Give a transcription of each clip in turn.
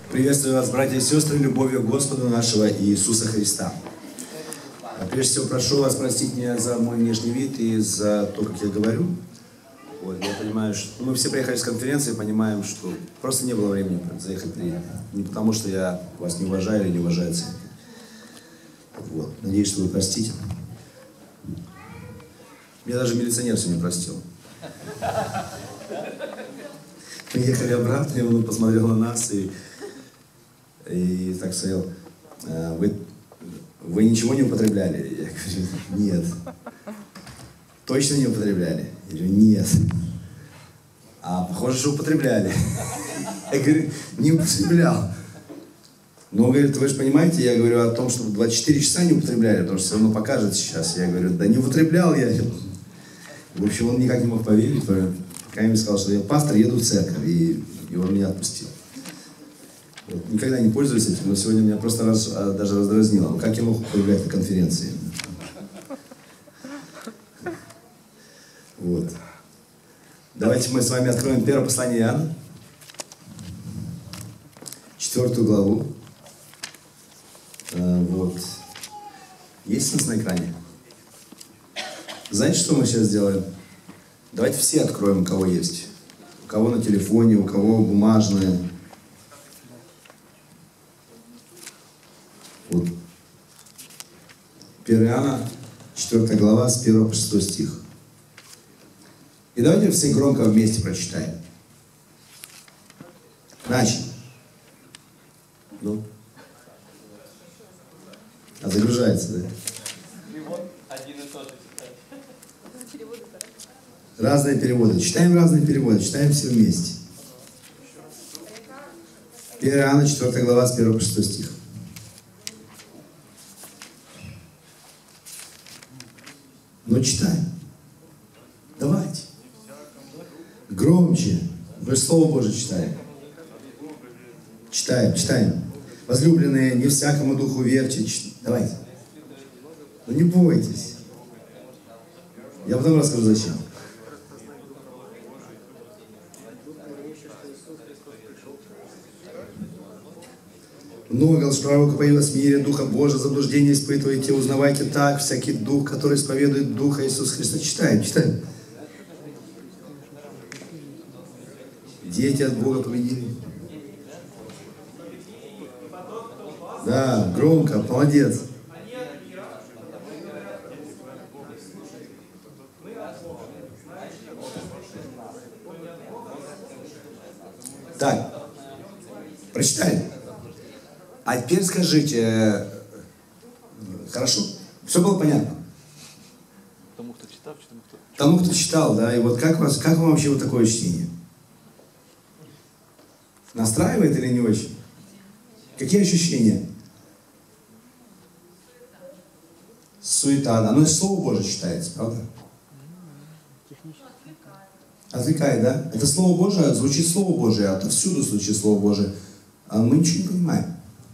Приветствую вас, братья и сестры, любовью Господа нашего Иисуса Христа. Прежде всего, прошу вас простить меня за мой внешний вид и за то, как я говорю. Вот, я понимаю, что мы все приехали с конференции, понимаем, что просто не было времени заехать приехать. Не потому, что я вас не уважаю или не уважаю церковь. Вот. Надеюсь, что вы простите. Меня даже милиционер сегодня простил. Мы ехали обратно, и он посмотрел на нас и так сказал: вы ничего не употребляли? Я говорю: нет. Точно не употребляли? Я говорю: нет. А похоже, что употребляли. Я говорю: не употреблял. Но он говорит: вы же понимаете, я говорю о том, что 24 часа не употребляли, потому что все равно покажет сейчас. Я говорю: да не употреблял я. В общем, он никак не мог поверить, пока я ему сказал, что я пастор, еду в церковь, и он меня отпустил. Вот. Никогда не пользуюсь этим, но сегодня меня просто даже раздразнило. Ну, как я мог употреблять на конференции? Вот. Давайте мы с вами откроем первое послание Иоанна, 4 главу. Вот. Есть у нас на экране? Знаете, что мы сейчас сделаем? Давайте все откроем, у кого есть. У кого на телефоне, у кого бумажные. Вот. 1 Иоанна, 4 глава, с 1 по 6 стих. И давайте все громко вместе прочитаем. Начали. Ну. А загружается, да? Разные переводы. Читаем разные переводы. Читаем все вместе. 1 Иоанна, 4 глава, с 1 по 6 стих. Ну, читаем. Давайте. Громче. Мы Слово Божие читаем. Читаем, читаем. Возлюбленные, не всякому духу верьте. Давайте. Ну, не бойтесь. Я потом расскажу, зачем. Много лжепророков появилось в мире, Духа Божия, заблуждение испытываете, узнавайте так, всякий дух, который исповедует Духа Иисуса Христа. Читаем, читаем. Дети от Бога победили. Да, громко, молодец. Так, прочитали? А теперь скажите, хорошо? Все было понятно? Тому, кто читал, да, и вот как вам вообще вот такое чтение? Настраивает или не очень? Какие ощущения? Суета, да. Но и Слово Божие читается, правда? Отвлекает, да? Это Слово Божие, звучит Слово Божие, отовсюду звучит Слово Божие. А мы ничего не понимаем.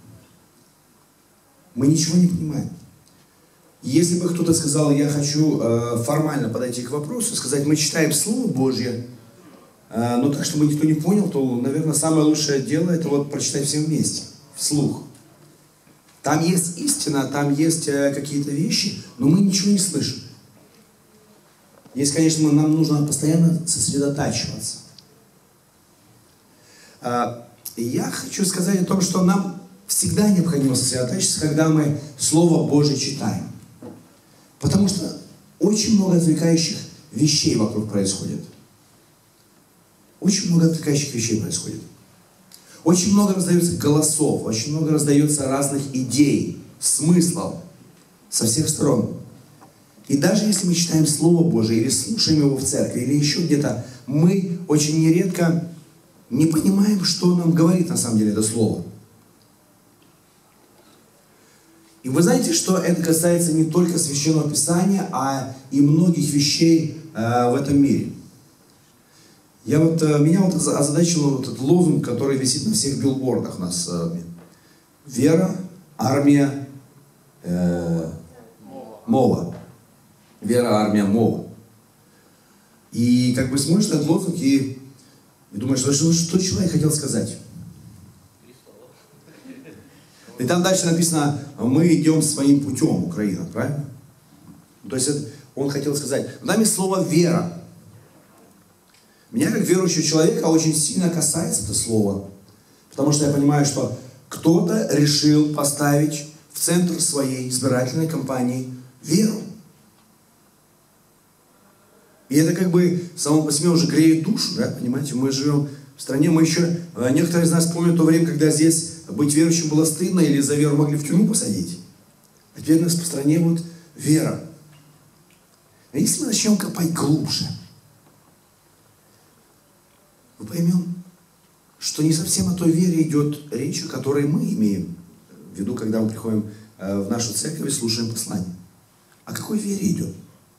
Мы ничего не понимаем. Если бы кто-то сказал: я хочу формально подойти к вопросу, сказать: мы читаем Слово Божье, но так, чтобы никто не понял, то, наверное, самое лучшее дело — это вот прочитать всем вместе, вслух. Там есть истина, там есть какие-то вещи, но мы ничего не слышим. Здесь, конечно, нам нужно постоянно сосредотачиваться. Я хочу сказать о том, что нам всегда необходимо сосредотачиваться, когда мы Слово Божие читаем. Потому что очень много отвлекающих вещей вокруг происходит. Очень много отвлекающих вещей происходит. Очень много раздается голосов, очень много раздается разных идей, смыслов со всех сторон. И даже если мы читаем Слово Божие или слушаем его в церкви, или еще где-то, мы очень нередко не понимаем, что нам говорит на самом деле это Слово. И вы знаете, что это касается не только Священного Писания, а и многих вещей в этом мире. Меня озадачил этот лозунг, который висит на всех билбордах у нас. Вера, армия, мова. Вера, армия, мова. И как бы смотришь на этот лозунг и думаешь, что человек хотел сказать? И там дальше написано, мы идем своим путем, Украина, правильно? То есть он хотел сказать, в нами слово «вера». Меня, как верующего человека, очень сильно касается это слово. Потому что я понимаю, что кто-то решил поставить в центр своей избирательной кампании веру. И это как бы само по себе уже греет душу, да, понимаете? Мы живем в стране, мы еще, некоторые из нас помнят то время, когда здесь быть верующим было стыдно, или за веру могли в тюрьму посадить. А теперь у нас по стране вот вера. А если мы начнем копать глубже, мы поймем, что не совсем о той вере идет речь, о которой мы имеем в виду, когда мы приходим в нашу церковь и слушаем послание. О какой вере идет?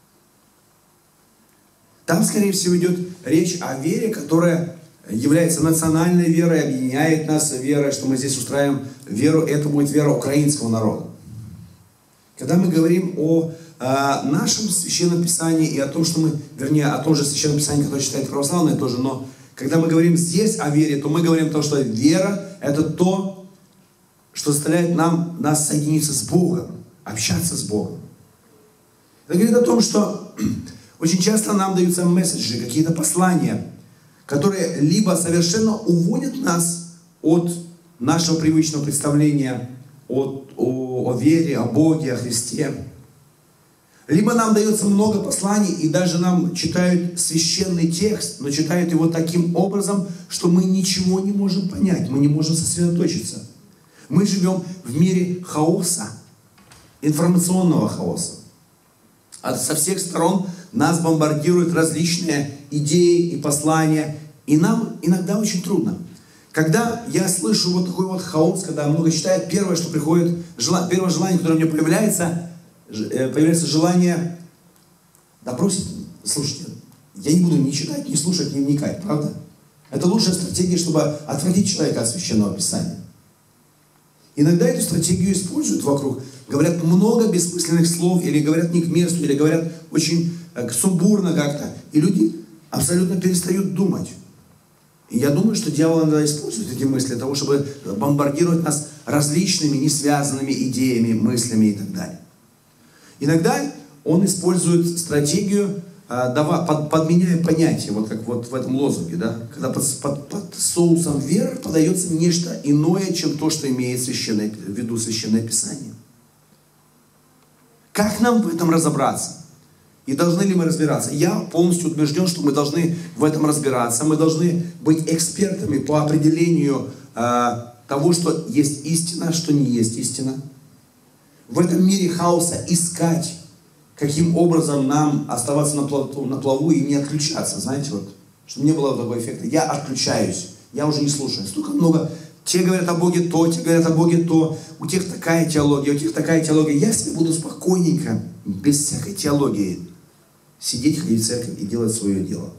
Там, скорее всего, идет речь о вере, которая является национальной верой, объединяет нас верой, что мы здесь устраиваем веру, это будет вера украинского народа. Когда мы говорим о нашем Священном Писании и о том, что мы, вернее, о том же Священном Писании, которое читает православные тоже, но когда мы говорим здесь о вере, то мы говорим о том, что вера – это то, что заставляет нас соединиться с Богом, общаться с Богом. Это говорит о том, что очень часто нам даются месседжи, какие-то послания, которые либо совершенно уводят нас от нашего привычного представления о вере, о Боге, о Христе. Либо нам дается много посланий, и даже нам читают священный текст, но читают его таким образом, что мы ничего не можем понять, мы не можем сосредоточиться. Мы живем в мире хаоса, информационного хаоса. Со всех сторон нас бомбардируют различные идеи и послания, и нам иногда очень трудно. Когда я слышу вот такой вот хаос, когда много читают, первое, что приходит, первое желание, которое у меня появляется желание, да бросить, слушайте, я не буду ни читать, ни слушать, ни вникать, правда? Это лучшая стратегия, чтобы отвратить человека от Священного Писания. Иногда эту стратегию используют вокруг, говорят много бессмысленных слов, или говорят не к месту, или говорят очень сумбурно как-то, и люди абсолютно перестают думать. И я думаю, что дьявол иногда использует эти мысли для того, чтобы бомбардировать нас различными несвязанными идеями, мыслями и так далее. Иногда он использует стратегию, подменяя понятие, вот как вот в этом лозунге, да, когда под соусом веры подается нечто иное, чем то, что имеет в виду Священное Писание. Как нам в этом разобраться? И должны ли мы разбираться? Я полностью убежден, что мы должны в этом разбираться. Мы должны быть экспертами по определению того, что есть истина, что не есть истина. В этом мире хаоса искать, каким образом нам оставаться на плаву и не отключаться. Знаете, вот, чтобы не было такого эффекта. Я отключаюсь, я уже не слушаю. Столько много. Те говорят о Боге то, те говорят о Боге то. У тех такая теология, у тех такая теология. Я себе буду спокойненько, без всякой теологии, сидеть, ходить в церковь и делать свое дело.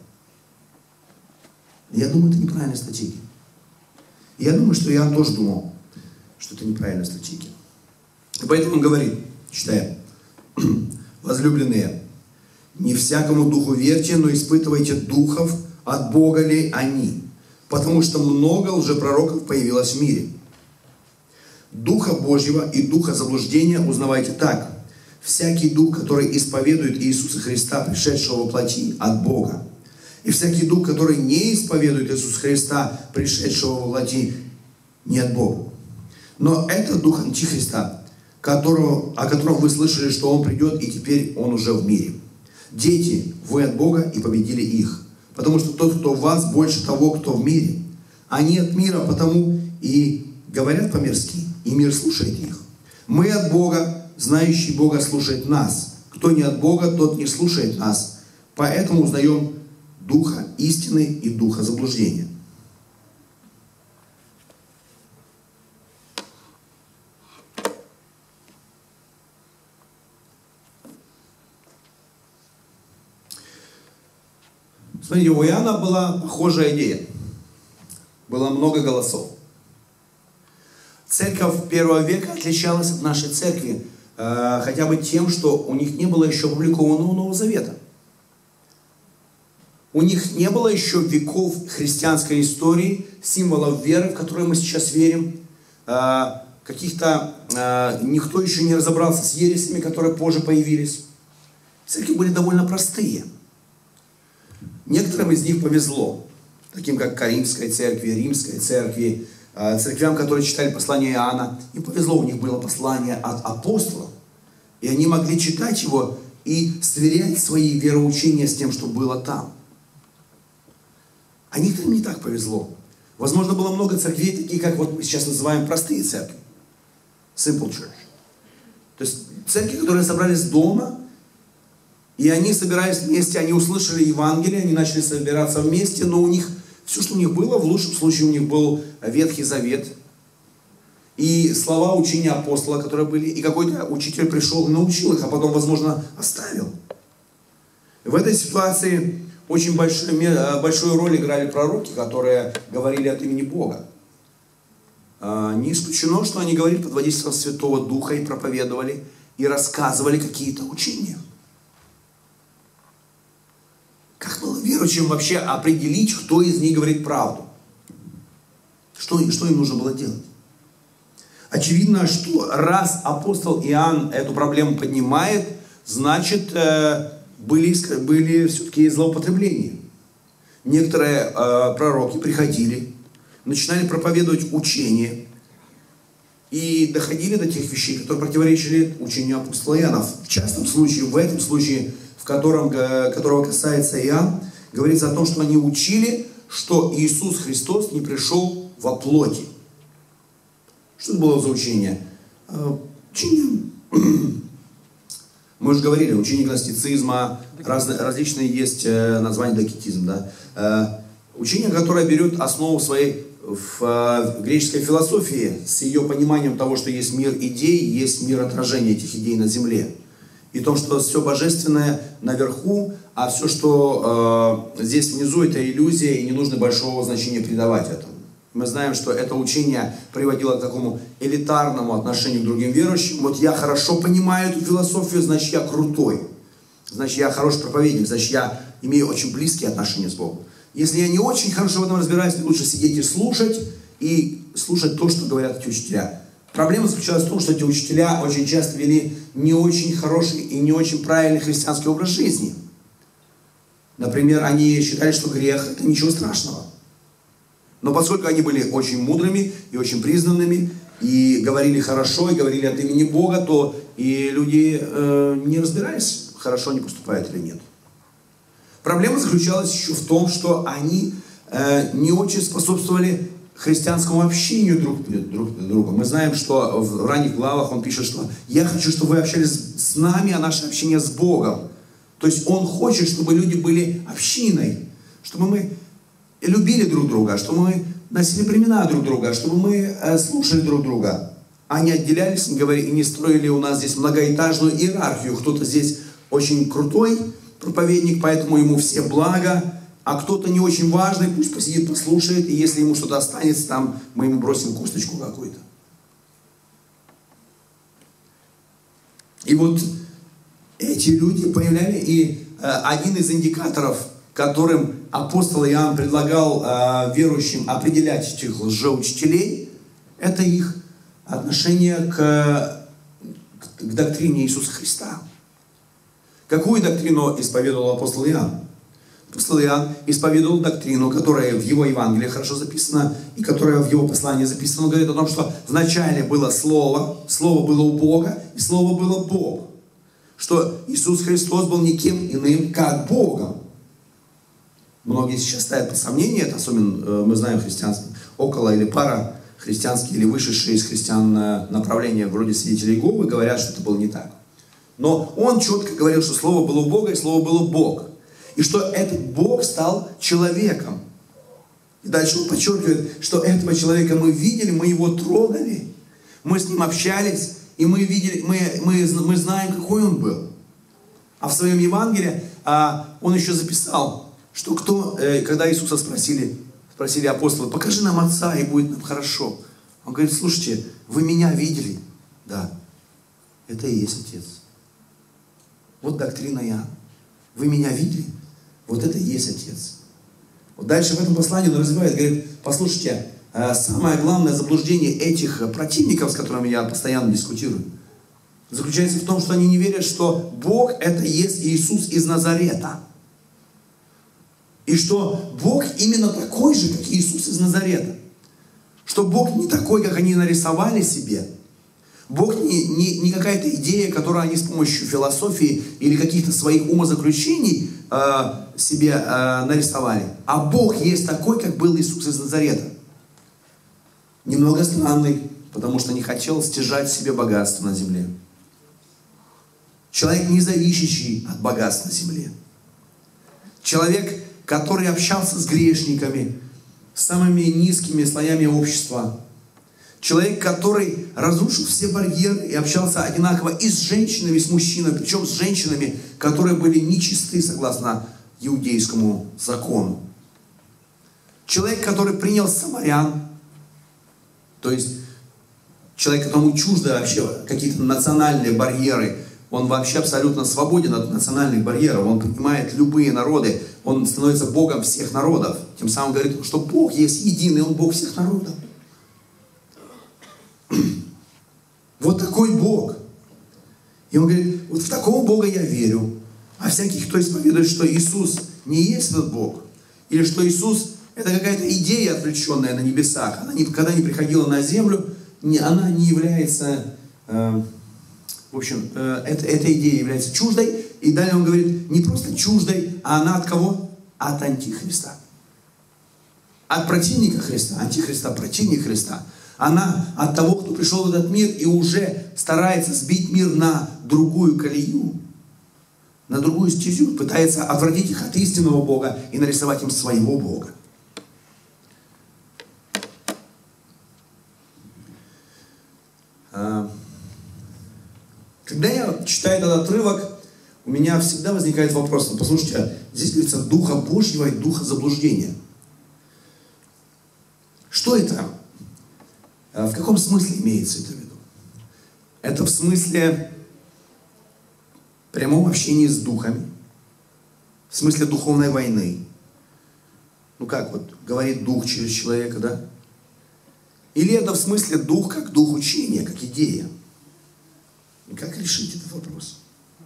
Я думаю, это неправильная стратегия. И я думаю, что я тоже думал, что это неправильная стратегия. И поэтому он говорит, читаем, возлюбленные, не всякому духу верьте, но испытывайте духов, от Бога ли они, потому что много лжепророков появилось в мире. Духа Божьего и духа заблуждения узнавайте так. Всякий дух, который исповедует Иисуса Христа, пришедшего во плоти, от Бога. И всякий дух, который не исповедует Иисуса Христа, пришедшего во плоти, не от Бога. Но это дух Антихриста, о котором вы слышали, что он придет, и теперь он уже в мире. Дети, вы от Бога и победили их. Потому что тот, кто в вас, больше того, кто в мире. Они от мира, потому и говорят по-мирски, и мир слушает их. Мы от Бога, знающий Бога слушает нас. Кто не от Бога, тот не слушает нас. Поэтому узнаем духа истины и духа заблуждения. Смотрите, у Иоанна была похожая идея. Было много голосов. Церковь первого века отличалась от нашей церкви хотя бы тем, что у них не было еще опубликованного Нового Завета. У них не было еще веков христианской истории, символов веры, в которые мы сейчас верим, каких-то, никто еще не разобрался с ересями, которые позже появились. Церкви были довольно простые. Некоторым из них повезло, таким как Каримской церкви, Римской церкви, церквям, которые читали послание Иоанна. Им повезло, у них было послание от апостола. И они могли читать его и сверять свои вероучения с тем, что было там. А некоторым не так повезло. Возможно, было много церквей, такие, как вот мы сейчас называем простые церкви. Simple church. То есть церкви, которые собрались дома, и они собирались вместе, они услышали Евангелие, они начали собираться вместе, но у них, все, что у них было, в лучшем случае у них был Ветхий Завет, и слова учения апостола, которые были, и какой-то учитель пришел и научил их, а потом, возможно, оставил. В этой ситуации очень большую роль играли пророки, которые говорили от имени Бога. Не исключено, что они говорили под водительством Святого Духа и проповедовали, и рассказывали какие-то учения. Как было верующим вообще определить, кто из них говорит правду? Что им нужно было делать? Очевидно, что раз апостол Иоанн эту проблему поднимает, значит, были все-таки злоупотребления. Некоторые пророки приходили, начинали проповедовать учение и доходили до тех вещей, которые противоречили учению апостола Иоанна. В частном случае, в этом случае, которого касается Иоанн, говорится о том, что они учили, что Иисус Христос не пришел во плоти. Что это было за учение? Учение, мы уже говорили, учение гностицизма, различные есть названия, докетизм, да? Учение, которое берет основу своей в греческой философии с ее пониманием того, что есть мир идей, есть мир отражения этих идей на земле. И то, что все божественное наверху, а все, что здесь внизу, это иллюзия, и не нужно большого значения придавать этому. Мы знаем, что это учение приводило к такому элитарному отношению к другим верующим. Вот я хорошо понимаю эту философию, значит я крутой. Значит я хороший проповедник, значит я имею очень близкие отношения с Богом. Если я не очень хорошо в этом разбираюсь, лучше сидеть и слушать то, что говорят эти учителя. Проблема заключалась в том, что эти учителя очень часто вели не очень хороший и не очень правильный христианский образ жизни. Например, они считали, что грех – это ничего страшного. Но поскольку они были очень мудрыми и очень признанными, и говорили хорошо, и говорили от имени Бога, то и люди не разбирались, хорошо они поступают или нет. Проблема заключалась еще в том, что они не очень способствовали христианскому общению друг с другом. Мы знаем, что в ранних главах он пишет, что «Я хочу, чтобы вы общались с нами, а наше общение с Богом». То есть он хочет, чтобы люди были общиной, чтобы мы любили друг друга, чтобы мы носили племена друг друга, чтобы мы слушали друг друга, а не отделялись и не строили у нас здесь многоэтажную иерархию. Кто-то здесь очень крутой проповедник, поэтому ему все блага, а кто-то не очень важный, пусть посидит, послушает, и если ему что-то останется, там мы ему бросим косточку какую-то. И вот эти люди появляли, и один из индикаторов, которым апостол Иоанн предлагал верующим определять этих лжеучителей, это их отношение к доктрине Иисуса Христа. Какую доктрину исповедовал апостол Иоанн? Апостол Иоанн исповедовал доктрину, которая в его Евангелии хорошо записана, и которая в его послании записана. Он говорит о том, что вначале было Слово, Слово было у Бога, и Слово было Бог. Что Иисус Христос был никем иным, как Богом. Многие сейчас ставят под сомнение это, особенно мы знаем христианство, около или пара христианские или вышедшие из христиан направления вроде свидетелей Иеговы говорят, что это было не так. Но он четко говорил, что Слово было у Бога, и Слово было Бог. И что этот Бог стал человеком. И дальше он подчеркивает, что этого человека мы видели, мы его трогали, мы с ним общались, и мы видели, мы знаем, какой он был. А в своем Евангелии он еще записал, что когда Иисуса спросили апостолы, покажи нам Отца, и будет нам хорошо. Он говорит, слушайте, вы меня видели? Да, это и есть Отец. Вот доктрина Иоанна. Вы меня видели? Вот это и есть Отец. Вот дальше в этом послании он развивает, говорит, послушайте, самое главное заблуждение этих противников, с которыми я постоянно дискутирую, заключается в том, что они не верят, что Бог это есть Иисус из Назарета. И что Бог именно такой же, как Иисус из Назарета. Что Бог не такой, как они нарисовали себе. Бог не какая-то идея, которую они с помощью философии или каких-то своих умозаключений себе нарисовали. А Бог есть такой, как был Иисус из Назарета. Немного странный, потому что не хотел стяжать себе богатство на земле. Человек, не зависящий от богатств на земле. Человек, который общался с грешниками, с самыми низкими слоями общества. Человек, который разрушил все барьеры и общался одинаково и с женщинами, и с мужчинами, причем с женщинами, которые были нечисты согласно иудейскому закону. Человек, который принял самарян, то есть человек, которому чужды вообще какие-то национальные барьеры, он вообще абсолютно свободен от национальных барьеров, он принимает любые народы, он становится Богом всех народов. Тем самым говорит, что Бог есть единый, Он Бог всех народов. Вот такой Бог. И он говорит, вот в такого Бога я верю. А всякий, кто исповедует, что Иисус не есть этот Бог, или что Иисус это какая-то идея, отвлеченная на небесах, она никогда не приходила на землю, она не является, в общем, эта идея является чуждой. И далее он говорит, не просто чуждой, а она от кого? От антихриста. От противника Христа. Антихриста, противник Христа. Она от того, кто пришел в этот мир и уже старается сбить мир на другую колею, на другую стезю, пытается отвратить их от истинного Бога и нарисовать им своего Бога. Когда я читаю этот отрывок, у меня всегда возникает вопрос. Послушайте, здесь говорится Духа Божьего и Духа заблуждения. Что это? В каком смысле имеется это в виду? Это в смысле прямого общения с духами, в смысле духовной войны. Ну как вот, говорит дух через человека, да? Или это в смысле дух, как дух учения, как идея? И как решить этот вопрос?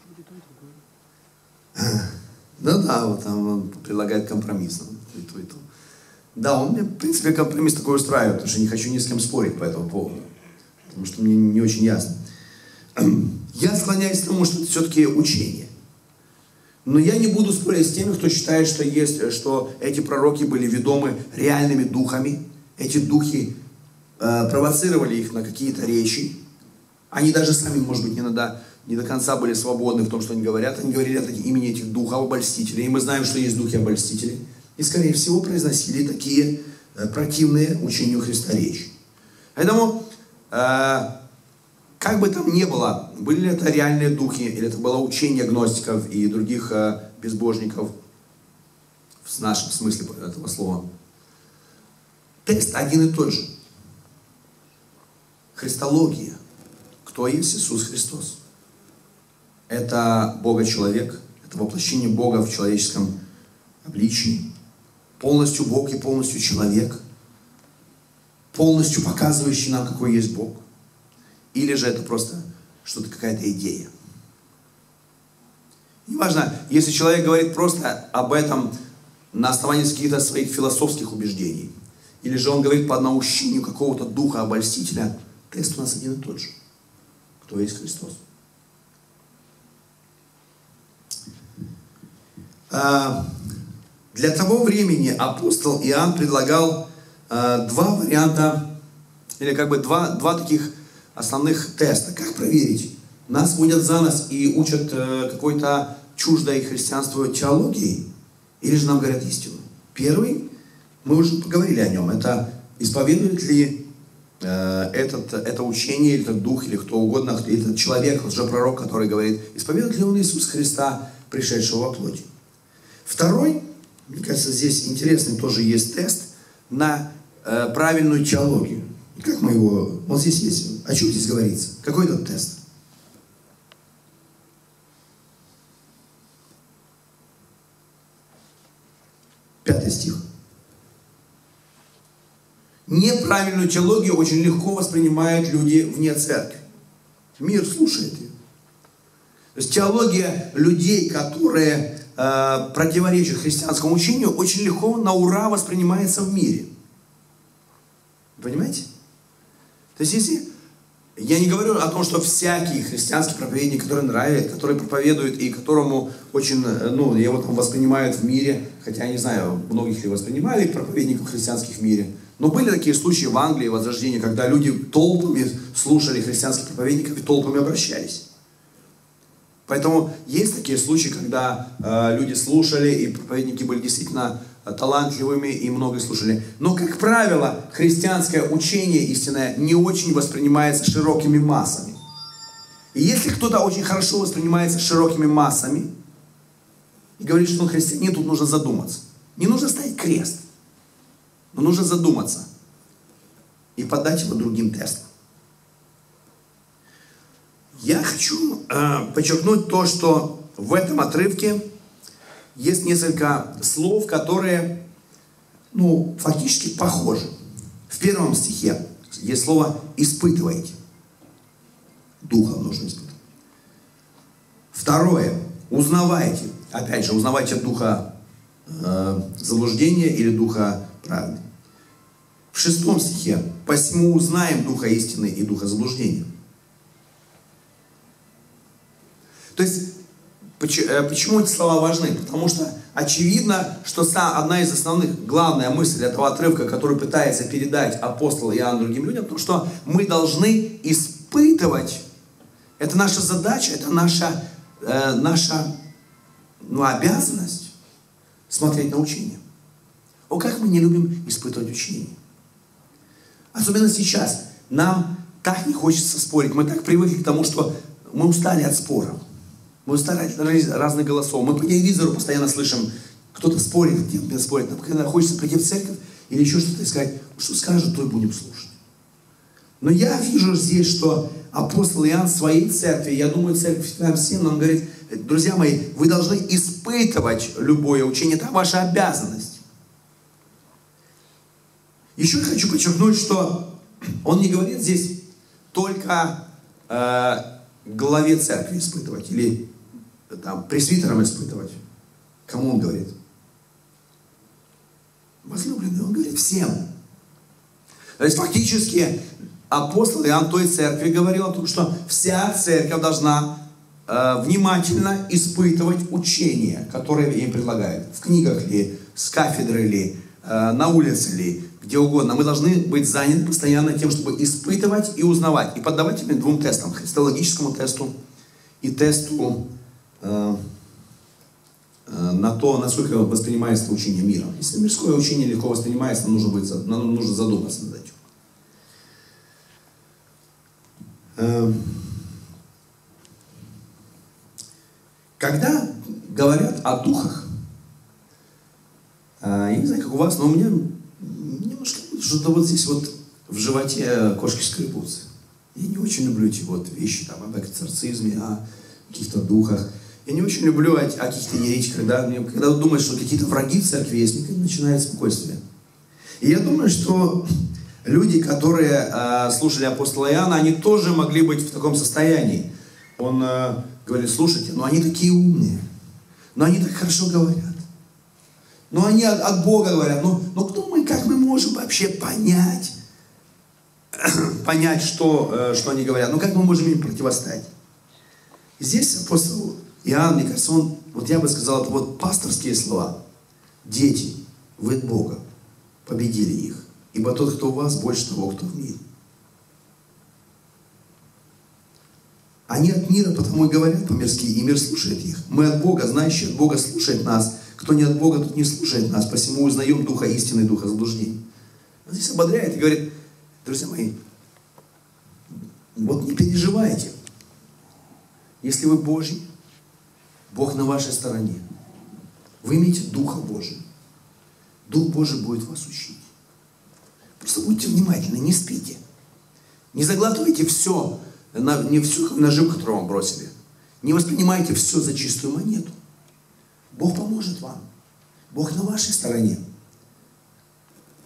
Ну да, вот там он предлагает компромисс. И то, и то. Да, он мне, в принципе, компромисс такой устраивает, потому что не хочу ни с кем спорить по этому поводу. Потому что мне не очень ясно. Я склоняюсь к тому, что это все-таки учение. Но я не буду спорить с теми, кто считает, что эти пророки были ведомы реальными духами. Эти духи провоцировали их на какие-то речи. Они даже сами, может быть, иногда не до конца были свободны в том, что они говорят. Они говорили от имени этих духов обольстителей. И мы знаем, что есть духи обольстители. И, скорее всего, произносили такие противные учению Христа речи. Поэтому, как бы там ни было, были ли это реальные духи, или это было учение гностиков и других безбожников, в нашем смысле этого слова, тест один и тот же. Христология. Кто есть Иисус Христос? Это Бога-человек, это воплощение Бога в человеческом обличии. Полностью Бог и полностью человек. Полностью показывающий нам, какой есть Бог. Или же это просто что-то, какая-то идея. Неважно, если человек говорит просто об этом на основании каких-то своих философских убеждений, или же он говорит по наущению какого-то духа обольстителя, тест у нас один и тот же. Кто есть Христос? Для того времени апостол Иоанн предлагал два варианта, или как бы два таких основных теста. Как проверить? Нас водят за нос и учат какой-то чуждой христианству теологии, или же нам говорят истину? Первый, мы уже поговорили о нем, это исповедует ли это учение, или этот дух, или кто угодно, или этот человек, лжепророк, который говорит, исповедует ли он Иисуса Христа, пришедшего во плоти. Второй, мне кажется, здесь интересный тоже есть тест на правильную теологию. И как мы его... Вот здесь есть. О чем здесь говорится? Какой этот тест? Пятый стих. Неправильную теологию очень легко воспринимают люди вне церкви. Мир слушает ее. То есть теология людей, которые противоречат христианскому учению, очень легко на ура воспринимается в мире. Понимаете? То есть если... Я не говорю о том, что всякий христианский проповедник, который нравится, который проповедует и которому очень, его там воспринимают в мире, хотя я не знаю, многих ли воспринимали проповедников христианских в мире, но были такие случаи в Англии, в Возрождении, когда люди толпами слушали христианских проповедников и толпами обращались. Поэтому есть такие случаи, когда люди слушали, и проповедники были действительно талантливыми и много слушали. Но, как правило, христианское учение истинное не очень воспринимается широкими массами. И если кто-то очень хорошо воспринимается широкими массами и говорит, что он христианин, тут нужно задуматься. Не нужно ставить крест, но нужно задуматься и подать его другим тестам. Я хочу подчеркнуть то, что в этом отрывке есть несколько слов, которые, фактически похожи. В 1 стихе есть слово «испытывайте». Духом нужно испытывать. Второе. Узнавайте. Опять же, узнавайте духа заблуждения или духа правды. В 6 стихе. «Посему узнаем духа истины и духа заблуждения». То есть, почему эти слова важны? Потому что очевидно, что одна из основных, главная мысль этого отрывка, который пытается передать апостол Иоанн другим людям, то, что мы должны испытывать. Это наша задача, это наша обязанность смотреть на учение. Как мы не любим испытывать учение. Особенно сейчас. Нам так не хочется спорить. Мы так привыкли к тому, что мы устали от споров. Мы устали от разных голосов. Мы по телевизору постоянно слышим, кто-то спорит, где-то спорит. Нам когда хочется прийти в церковь или еще что-то и сказать, что скажут, то и будем слушать. Но я вижу здесь, что апостол Иоанн в своей церкви, я думаю, церковь нам всем, он говорит, друзья мои, вы должны испытывать любое учение, это ваша обязанность. Еще я хочу подчеркнуть, что он не говорит здесь только главе церкви испытывать или пресвитерам испытывать. Кому он говорит? Возлюбленный, он говорит всем. То есть фактически апостол Иоанн той церкви говорил о том, что вся церковь должна внимательно испытывать учение, которое им предлагают. В книгах ли, с кафедры ли, на улице ли, где угодно. Мы должны быть заняты постоянно тем, чтобы испытывать и узнавать. И поддавать этим двум тестам. Христологическому тесту и тесту на то, насколько воспринимается учение мира. Если мирское учение легко воспринимается, нужно задуматься над этим. Когда говорят о духах, я не знаю, как у вас, но у меня немножко что-то вот здесь вот в животе кошки скребутся. Я не очень люблю эти вот вещи об экзорцизме, о каких-то духах. Я не очень люблю о каких-то еретиках, когда думаешь, что какие-то враги в церкви есть, мне начинает спокойствие. И я думаю, что люди, которые слушали апостола Иоанна, они тоже могли быть в таком состоянии. Он говорит, слушайте, они такие умные, но они так хорошо говорят. Но они от Бога говорят, кто мы, как мы можем вообще понять, что они говорят, как мы можем им противостоять? Здесь апостол Иоанн, мне кажется, я бы сказал, это пасторские слова. Дети, вы от Бога победили их, ибо тот, кто у вас, больше того, кто в мире. Они от мира, потому и говорят по-мирски, и мир слушает их. Мы от Бога, знающий от Бога слушает нас. Кто не от Бога, тот не слушает нас. Посему узнаем духа истины, духа заблуждений. Он здесь ободряет и говорит, друзья мои, не переживайте. Если вы Божьи, Бог на вашей стороне. Вы имеете Духа Божия. Дух Божий будет вас учить. Просто будьте внимательны, не спите. Не заглатывайте все, не всю наживку, которую вам бросили. Не воспринимайте все за чистую монету. Бог поможет вам. Бог на вашей стороне.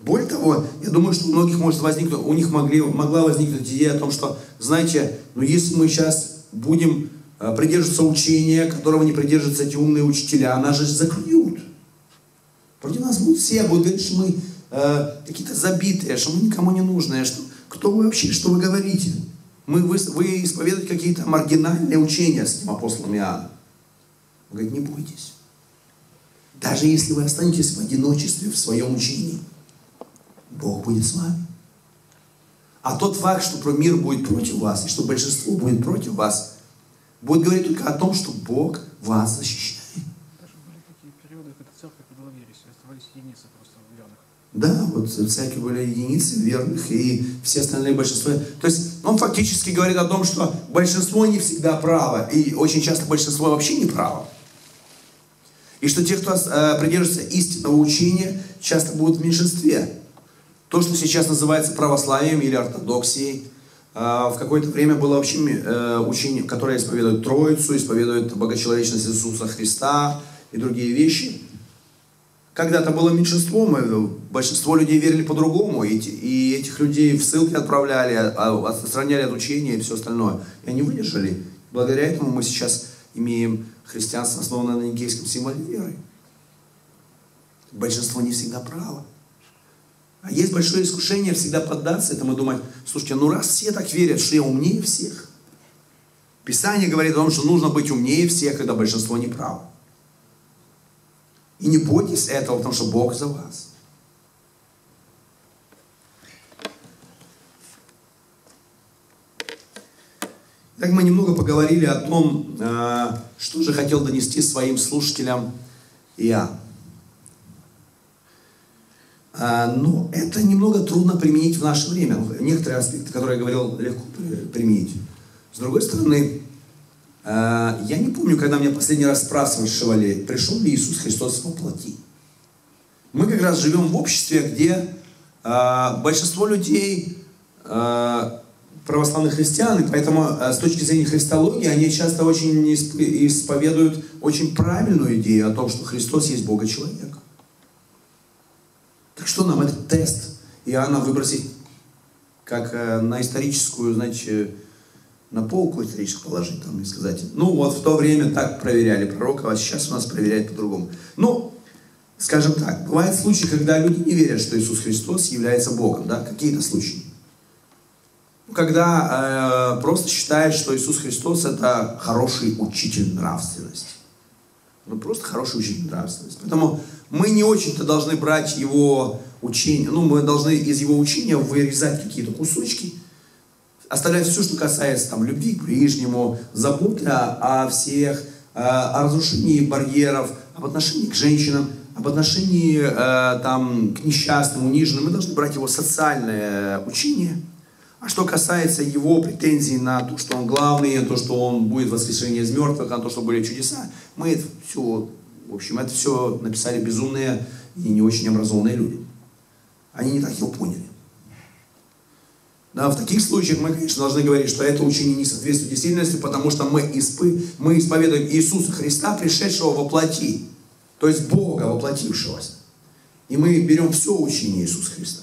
Более того, я думаю, что у многих может возникнуть, у них могла возникнуть идея о том, что, знаете, ну если мы сейчас будем придерживаться учения, которого не придерживаются эти умные учителя, нас же заклюют. Против нас будут все, будут говорить, что мы какие-то забитые, что мы никому не нужные, что кто вы вообще, что вы говорите? Вы исповедуете какие-то маргинальные учения с этим апостолом Иоанном. Он говорит, не бойтесь. Даже если вы останетесь в одиночестве в своем учении, Бог будет с вами. А тот факт, что мир будет против вас, и что большинство будет против вас, будет говорить только о том, что Бог вас защищает. Даже были такие периоды, когда церковь была в ересе, оставались единицы просто верных. Да, вот в церкви были единицы верных, и все остальные большинство. То есть он фактически говорит о том, что большинство не всегда право, и очень часто большинство вообще не право. И что те, кто придерживается истинного учения, часто будут в меньшинстве. То, что сейчас называется православием или ортодоксией, в какое-то время было вообще учение, которое исповедует Троицу, исповедует богочеловечность Иисуса Христа и другие вещи. Когда-то было меньшинством, большинство людей верили по-другому, и этих людей в ссылки отправляли, отстраняли от учения и все остальное. И они выдержали. Благодаря этому мы сейчас имеем христианство, основанное на никейском символе веры. Большинство не всегда право. А есть большое искушение всегда поддаться этому и думать, слушайте, ну раз все так верят, что я умнее всех. Писание говорит о том, что нужно быть умнее всех, когда большинство не право. И не бойтесь этого, потому что Бог за вас. Так мы немного поговорили о том, что же хотел донести своим слушателям Иоанн. Но это немного трудно применить в наше время. Некоторые аспекты, которые я говорил, легко применить. С другой стороны, я не помню, когда меня последний раз спрашивали, пришел ли Иисус Христос во плоти. Мы как раз живем в обществе, где большинство людей православных христиан, и поэтому с точки зрения христологии они часто очень исповедуют очень правильную идею о том, что Христос есть Бога-человек. Так что нам этот тест Иоанна выбросить как на историческую, значит, на полку историческую положить, там, и сказать, ну вот в то время так проверяли пророка, а сейчас у нас проверяют по-другому. Ну, скажем так, бывают случаи, когда люди не верят, что Иисус Христос является Богом, да, какие-то случаи. Когда просто считают, что Иисус Христос это хороший учитель нравственности. Ну, просто хороший учитель нравственности. Поэтому мы не очень-то должны брать его учение, ну, мы должны из его учения вырезать какие-то кусочки, оставлять все, что касается там, любви к ближнему, заботы о всех, о разрушении барьеров, об отношении к женщинам, об отношении там, к несчастным, униженным. Мы должны брать его социальное учение. А что касается его претензий на то, что он главный, на то, что он будет воскрешение из мертвых, на то, что были чудеса, мы это все, в общем, это все написали безумные и не очень образованные люди. Они не так его поняли. Да, в таких случаях мы, конечно, должны говорить, что это учение не соответствует действительности, потому что мы исповедуем Иисуса Христа, пришедшего во плоти, то есть Бога, воплотившегося. И мы берем все учение Иисуса Христа.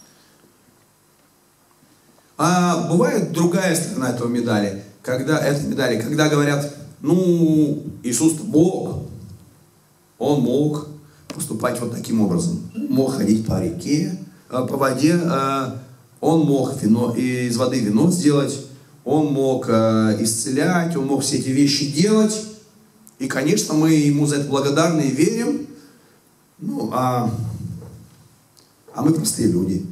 А бывает другая сторона этого медали, когда говорят, ну, Иисус Бог, Он мог поступать вот таким образом. Он мог ходить по реке, по воде, Он мог из воды вино сделать, Он мог исцелять, Он мог все эти вещи делать. И, конечно, мы Ему за это благодарны и верим. Ну, а мы простые люди.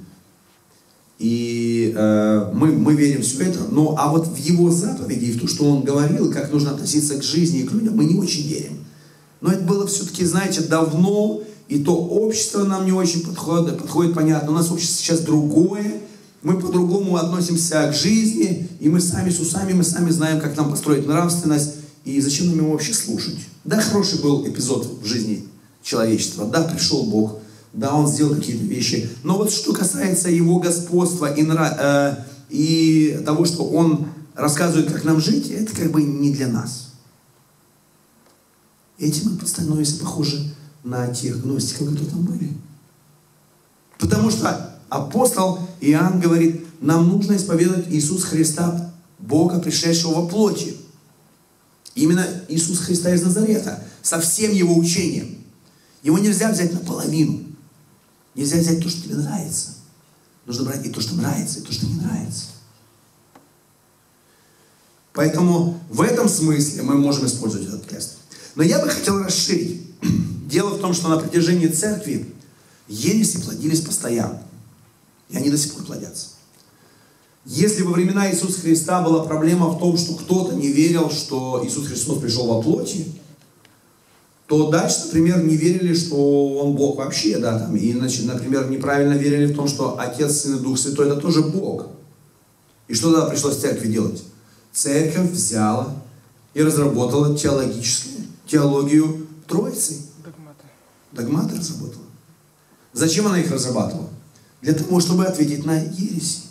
И мы верим в все это, а вот в его заповеди, и в то, что он говорил, как нужно относиться к жизни и к людям, мы не очень верим. Но это было все-таки, знаете, давно, и то общество нам не очень подходит, понятно. У нас общество сейчас другое, мы по-другому относимся к жизни, и мы сами с усами, мы сами знаем, как нам построить нравственность, и зачем нам его вообще слушать. Да, хороший был эпизод в жизни человечества, да, пришел Бог, да, Он сделал какие-то вещи. Но вот что касается Его господства и того, что Он рассказывает, как нам жить, это как бы не для нас. Этим мы становимся похожи на тех гностиков, которые там были. Потому что апостол Иоанн говорит, нам нужно исповедовать Иисуса Христа, Бога, пришедшего во плоти. Именно Иисус Христа из Назарета, со всем Его учением. Его нельзя взять наполовину. Нельзя взять то, что тебе нравится. Нужно брать и то, что нравится, и то, что не нравится. Поэтому в этом смысле мы можем использовать этот тест. Но я бы хотел расширить. Дело в том, что на протяжении церкви ереси плодились постоянно. И они до сих пор плодятся. Если во времена Иисуса Христа была проблема в том, что кто-то не верил, что Иисус Христос пришел во плоти, то дальше, например, не верили, что Он Бог вообще, да, там, и, например, неправильно верили в том, что Отец, Сын и Дух Святой это тоже Бог. И что тогда пришлось церкви делать? Церковь взяла и разработала теологию Троицы. Догматы разработала. Зачем она их разрабатывала? Для того, чтобы ответить на ереси.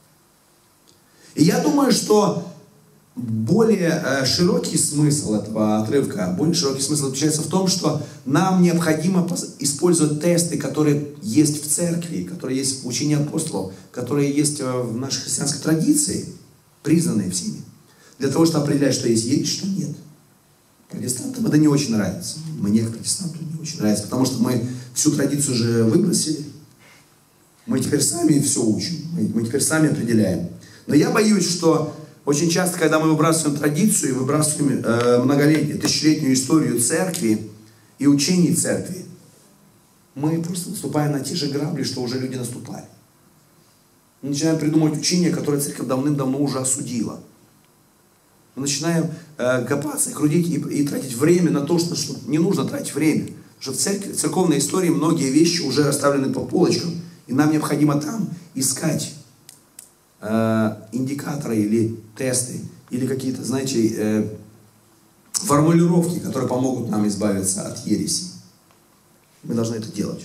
И я думаю, что более широкий смысл этого отрывка, более широкий смысл заключается в том, что нам необходимо использовать тесты, которые есть в церкви, которые есть в учении апостолов, которые есть в нашей христианской традиции, признанные всеми, для того, чтобы определять, что есть ересь, что нет. Протестантам это не очень нравится. Мне, как протестанту, не очень нравится, потому что мы всю традицию же выбросили. Мы теперь сами все учим, мы теперь сами определяем. Но я боюсь, что очень часто, когда мы выбрасываем традицию и выбрасываем многолетнюю, тысячелетнюю историю церкви и учений церкви, мы просто наступаем на те же грабли, что уже люди наступали. Мы начинаем придумывать учения, которые церковь давным-давно уже осудила. Мы начинаем копаться, крутить и тратить время на то, что не нужно тратить время. Потому что в церкви, в церковной истории многие вещи уже расставлены по полочкам, и нам необходимо там искать индикаторы или тесты, или какие-то, знаете, формулировки, которые помогут нам избавиться от ереси. Мы должны это делать.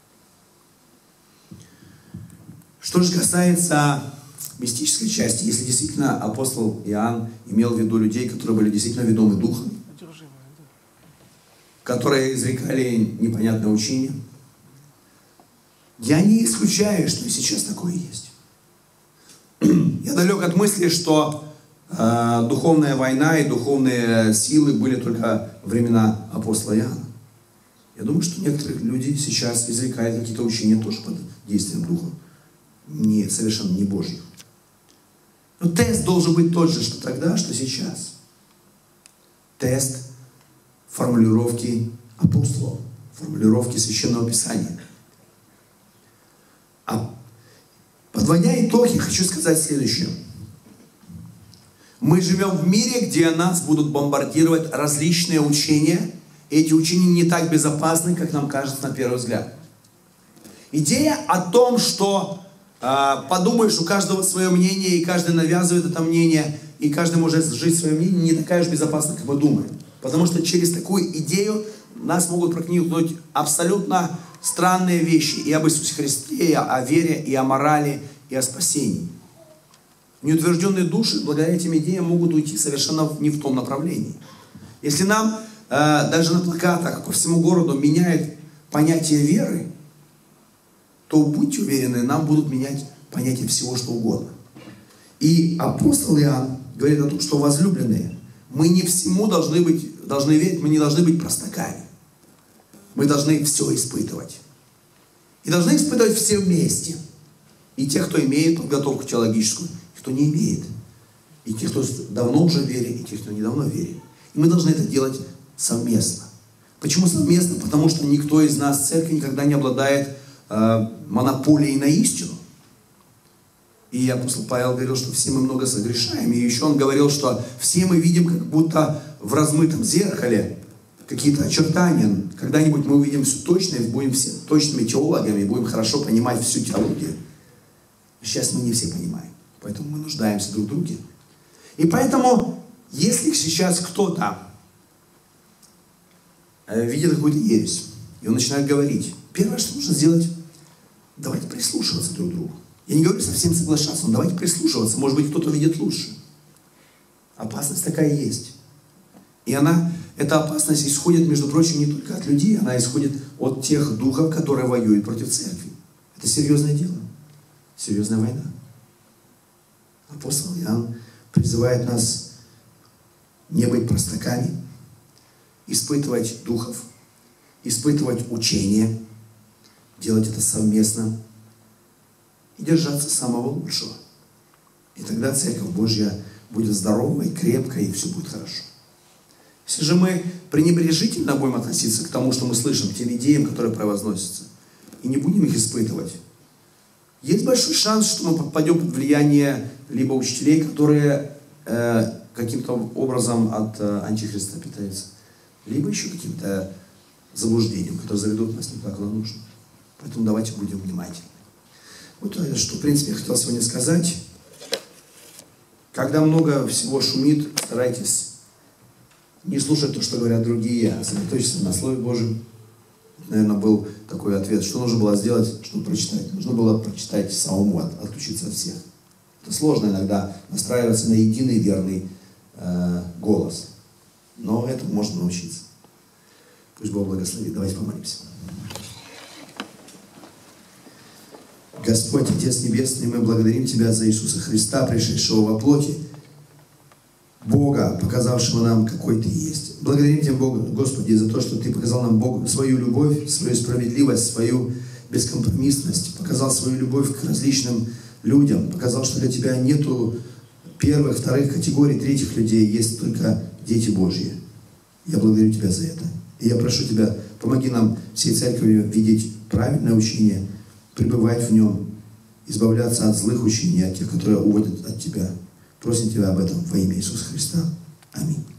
Что же касается мистической части, если действительно апостол Иоанн имел в виду людей, которые были действительно ведомы Духом, которые изрекали непонятное учение, я не исключаю, что и сейчас такое есть. Я далек от мысли, что духовная война и духовные силы были только времена апостола Иоанна. Я думаю, что некоторые люди сейчас изрекают какие-то учения тоже под действием Духа, совершенно не Божьих. Но тест должен быть тот же, что тогда, что сейчас. Тест формулировки апостолов, формулировки Священного Писания. Подводя итог, я хочу сказать следующее. Мы живем в мире, где нас будут бомбардировать различные учения. И эти учения не так безопасны, как нам кажется на первый взгляд. Идея о том, что подумаешь, у каждого свое мнение, и каждый навязывает это мнение, и каждый может жить свое мнение, не такая же безопасна, как мы думаем. Потому что через такую идею нас могут проникнуть абсолютно странные вещи и об Иисусе Христе, и о вере, и о морали, и о спасении. Неутвержденные души благодаря этим идеям могут уйти совершенно не в том направлении. Если нам даже на плакатах по всему городу меняют понятие веры, то будьте уверены, нам будут менять понятие всего, что угодно. И апостол Иоанн говорит о том, что возлюбленные, мы не всему должны верить, мы не должны быть простаками. Мы должны все испытывать. И должны испытывать все вместе. И тех, кто имеет подготовку теологическую, и кто не имеет. И тех, кто давно уже верит, и тех, кто недавно верит. И мы должны это делать совместно. Почему совместно? Потому что никто из нас в церкви никогда не обладает монополией на истину. И апостол Павел говорил, что все мы много согрешаем. И еще он говорил, что все мы видим как будто в размытом зеркале какие-то очертания. Когда-нибудь мы увидим все точное, будем все точными теологами, будем хорошо понимать всю теологию. Сейчас мы не все понимаем. Поэтому мы нуждаемся друг в друге. И поэтому, если сейчас кто-то видит какую-то ересь, и он начинает говорить, первое, что нужно сделать, давайте прислушиваться друг к другу. Я не говорю совсем соглашаться, но давайте прислушиваться. Может быть, кто-то видит лучше. Опасность такая есть. И эта опасность исходит, между прочим, не только от людей, она исходит от тех духов, которые воюют против церкви. Это серьезное дело, серьезная война. Апостол Иоанн призывает нас не быть простаками, испытывать духов, испытывать учение, делать это совместно и держаться самого лучшего. И тогда Церковь Божья будет здоровой, крепкой, и все будет хорошо. Если же мы пренебрежительно будем относиться к тому, что мы слышим, к тем идеям, которые превозносятся, и не будем их испытывать, есть большой шанс, что мы попадем под влияние либо учителей, которые каким-то образом от антихриста питаются, либо еще каким-то заблуждением, которые заведут нас не так, куда нужно. Поэтому давайте будем внимательны. Вот что, в принципе, я хотел сегодня сказать. Когда много всего шумит, старайтесь не слушать то, что говорят другие, а сосредоточиться на Слове Божьем. Наверное, был такой ответ. Что нужно было сделать, чтобы прочитать? Нужно было прочитать самому, отключиться от всех. Это сложно иногда настраиваться на единый верный голос. Но этому можно научиться. Пусть Бог благословит. Давайте помолимся. Господь, Отец Небесный, мы благодарим Тебя за Иисуса Христа, пришедшего во плоти, Бога, показавшего нам, какой Ты есть. Благодарим Тебя, Бог, Господи, за то, что Ты показал нам, Бог, свою любовь, свою справедливость, свою бескомпромиссность, показал свою любовь к различным людям, показал, что для Тебя нету первых, вторых категорий, третьих людей, есть только дети Божьи. Я благодарю Тебя за это. И я прошу Тебя, помоги нам всей церковью видеть правильное учение, пребывать в нем, избавляться от злых учений, от тех, которые уводят от Тебя. Просим Тебя об этом во имя Иисуса Христа. Аминь.